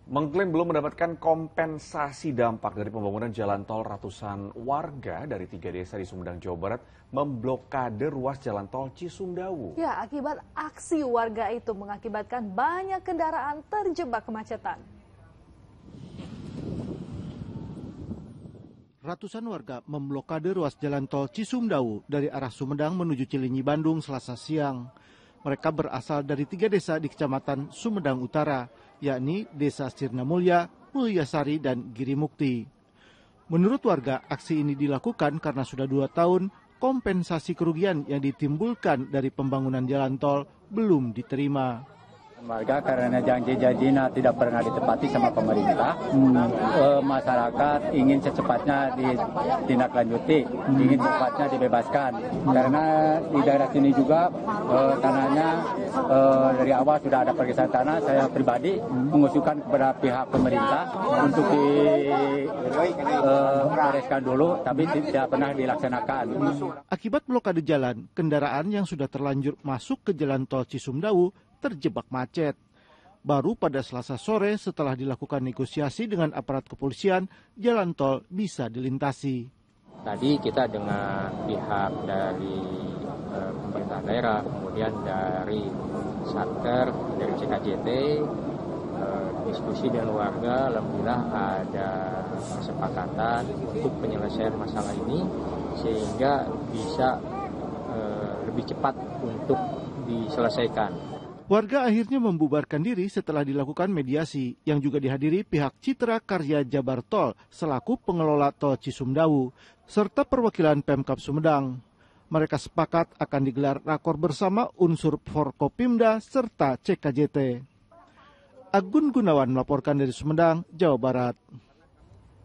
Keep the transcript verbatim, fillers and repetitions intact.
Mengklaim belum mendapatkan kompensasi dampak dari pembangunan jalan tol, ratusan warga dari tiga desa di Sumedang, Jawa Barat memblokade ruas jalan tol Cisumdawu. Ya, akibat aksi warga itu mengakibatkan banyak kendaraan terjebak kemacetan. Ratusan warga memblokade ruas jalan tol Cisumdawu dari arah Sumedang menuju Cilinyi, Bandung, Selasa siang. Mereka berasal dari tiga desa di Kecamatan Sumedang Utara, yakni Desa Sirna Mulya, Mulyasari, dan Girimukti. Menurut warga, aksi ini dilakukan karena sudah dua tahun kompensasi kerugian yang ditimbulkan dari pembangunan jalan tol belum diterima. Warga karena janji-janjinya tidak pernah ditepati sama pemerintah, hmm. e, masyarakat ingin secepatnya ditindaklanjuti, hmm. ingin secepatnya dibebaskan. Hmm. Karena di daerah sini juga e, tanahnya e, dari awal sudah ada pergeseran tanah. Saya pribadi hmm. mengusulkan kepada pihak pemerintah hmm. untuk dibereskan e, dulu, tapi tidak pernah dilaksanakan. Akibat blokade jalan, kendaraan yang sudah terlanjur masuk ke jalan tol Cisumdawu terjebak macet. Baru pada Selasa sore setelah dilakukan negosiasi dengan aparat kepolisian, jalan tol bisa dilintasi. Tadi kita dengan pihak dari eh, pemerintah daerah, kemudian dari Satker, dari C K J T, eh, diskusi dengan warga, alhamdulillah ada kesepakatan untuk penyelesaian masalah ini sehingga bisa eh, lebih cepat untuk diselesaikan. Warga akhirnya membubarkan diri setelah dilakukan mediasi yang juga dihadiri pihak Citra Karya Jabar Tol selaku pengelola tol Cisumdawu serta perwakilan Pemkab Sumedang. Mereka sepakat akan digelar rakor bersama unsur Forkopimda serta C K J T. Agun Gunawan melaporkan dari Sumedang, Jawa Barat.